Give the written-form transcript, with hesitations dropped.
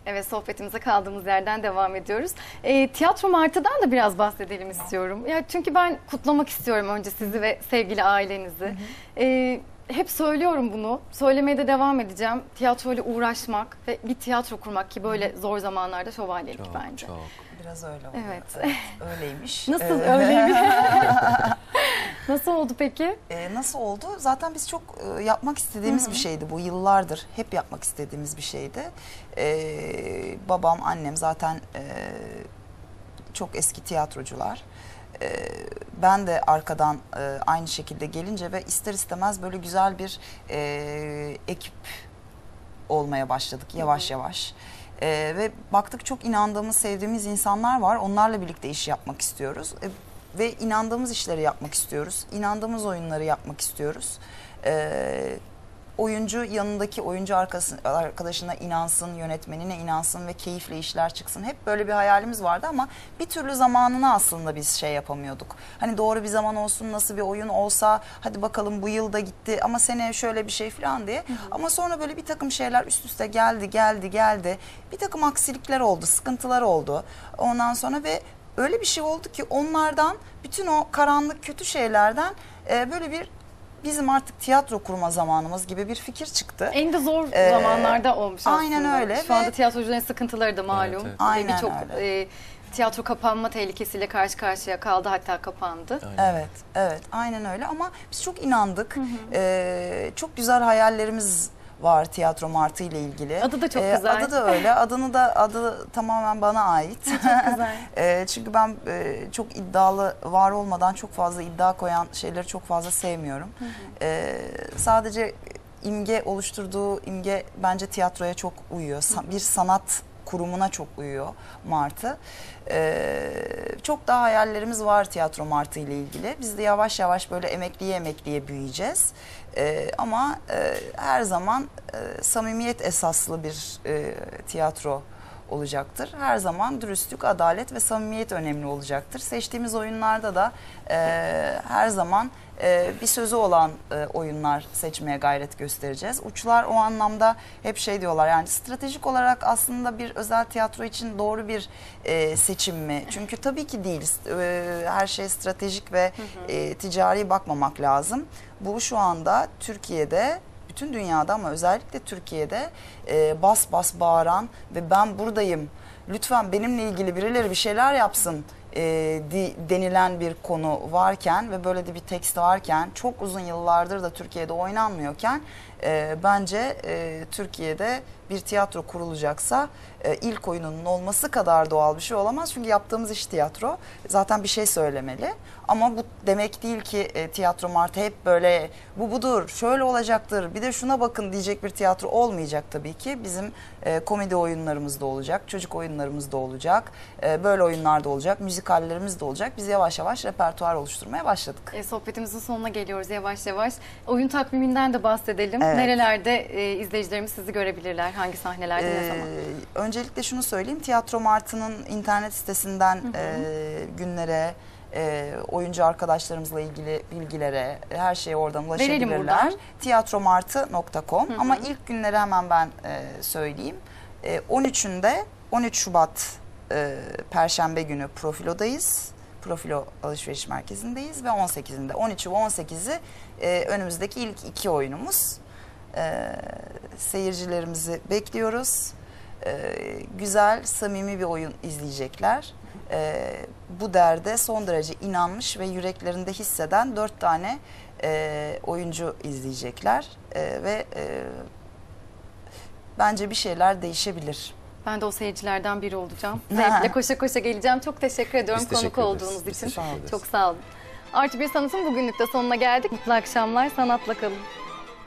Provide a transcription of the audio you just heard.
Evet, sohbetimize kaldığımız yerden devam ediyoruz. Tiyatro Martı'dan da biraz bahsedelim istiyorum. Ya çünkü ben kutlamak istiyorum önce sizi ve sevgili ailenizi. Hep söylüyorum bunu. Söylemeye de devam edeceğim. Tiyatroyla uğraşmak ve bir tiyatro kurmak ki böyle zor zamanlarda şövalyelik bence. Çok. Biraz öyle oldu. Evet. Öyleymiş. Nasıl öyleymiş? Nasıl oldu peki? Nasıl oldu? Zaten biz çok yapmak istediğimiz bir şeydi bu. Yıllardır hep yapmak istediğimiz bir şeydi. Babam, annem zaten çok eski tiyatrocular. Ben de arkadan aynı şekilde gelince ve ister istemez böyle güzel bir ekip olmaya başladık yavaş yavaş. Ve baktık çok inandığımız, sevdiğimiz insanlar var. Onlarla birlikte iş yapmak istiyoruz. Ve inandığımız işleri yapmak istiyoruz. İnandığımız oyunları yapmak istiyoruz. Oyuncu yanındaki oyuncu arkadaşına inansın, yönetmenine inansın ve keyifle işler çıksın. Hep böyle bir hayalimiz vardı ama bir türlü zamanını aslında biz şey yapamıyorduk. Hani doğru bir zaman olsun, nasıl bir oyun olsa, hadi bakalım bu yıl da gitti ama seneye şöyle bir şey falan diye. Ama sonra böyle bir takım şeyler üst üste geldi. Bir takım aksilikler oldu, sıkıntılar oldu. Ondan sonra ve öyle bir şey oldu ki onlardan, bütün o karanlık kötü şeylerden böyle bizim artık tiyatro kurma zamanımız gibi bir fikir çıktı. En de zor zamanlarda olmuş aslında. Aynen öyle. Şu anda tiyatrocuların sıkıntıları da malum. Evet. Aynen birçok tiyatro kapanma tehlikesiyle karşı karşıya kaldı, hatta kapandı. Evet, evet, aynen öyle ama biz çok inandık. Çok güzel hayallerimiz var Tiyatro Martı ile ilgili. Adı da çok güzel. Adı da öyle. Adı tamamen bana ait. Çok güzel. Çünkü ben çok iddialı, var olmadan çok fazla iddia koyan şeyleri çok fazla sevmiyorum. Sadece imge oluşturduğu imge bence tiyatroya çok uyuyor. Bir sanat kurumuna çok uyuyor Martı. Çok daha hayallerimiz var Tiyatro Martı ile ilgili. Biz de yavaş yavaş böyle emekliye büyüyeceğiz. Ama her zaman samimiyet esaslı bir tiyatro olacaktır. Her zaman dürüstlük, adalet ve samimiyet önemli olacaktır. Seçtiğimiz oyunlarda da her zaman bir sözü olan oyunlar seçmeye gayret göstereceğiz. Uçlar o anlamda hep şey diyorlar, yani stratejik olarak aslında bir özel tiyatro için doğru bir seçim mi? Çünkü tabii ki değil. Her şey stratejik ve ticari bakmamak lazım. Bu şu anda Türkiye'de, bütün dünyada ama özellikle Türkiye'de bas bas bağıran ve ben buradayım, lütfen benimle ilgili birileri bir şeyler yapsın denilen bir konu varken ve böyle de bir tekst varken, çok uzun yıllardır da Türkiye'de oynanmıyorken bence Türkiye'de bir tiyatro kurulacaksa ilk oyununun olması kadar doğal bir şey olamaz. Çünkü yaptığımız iş tiyatro. Zaten bir şey söylemeli. Ama bu demek değil ki Tiyatro Martı hep böyle bu budur, şöyle olacaktır, bir de şuna bakın diyecek bir tiyatro olmayacak tabii ki. Bizim komedi oyunlarımız da olacak, çocuk oyunlarımız da olacak, böyle oyunlar da olacak, müzikallerimiz de olacak. Biz yavaş yavaş repertuar oluşturmaya başladık. Sohbetimizin sonuna geliyoruz yavaş yavaş. Oyun takviminden de bahsedelim. Evet. Nerelerde izleyicilerimiz sizi görebilirler? Hangi sahnelerde, ne zaman? Öncelikle şunu söyleyeyim. Tiyatro Martı'nın internet sitesinden günlere, oyuncu arkadaşlarımızla ilgili bilgilere, her şeye oradan ulaşabilirler. Tiyatromartı.com. Ama ilk günleri hemen ben söyleyeyim. 13 Şubat Perşembe günü Profilo'dayız. Profilo Alışveriş Merkezi'ndeyiz ve 18'inde. 13'ü ve 18'i önümüzdeki ilk iki oyunumuz. Seyircilerimizi bekliyoruz. Güzel, samimi bir oyun izleyecekler. Bu derde son derece inanmış ve yüreklerinde hisseden 4 tane oyuncu izleyecekler. Ve bence bir şeyler değişebilir. Ben de o seyircilerden biri olacağım. Zevkle koşa koşa geleceğim. Çok teşekkür ediyorum Biz teşekkür konuk ederiz. olduğunuz Biz için. teşekkür ederiz. Çok sağ olun. Artı Bir Sanat'ın bugünlük de sonuna geldik. Mutlu akşamlar. Sanatla kalın.